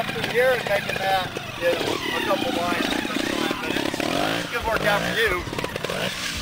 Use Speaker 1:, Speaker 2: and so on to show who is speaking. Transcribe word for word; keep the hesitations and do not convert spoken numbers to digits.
Speaker 1: up through here and making that, you know, a couple lines at a time. But it's, it's going to work out for you.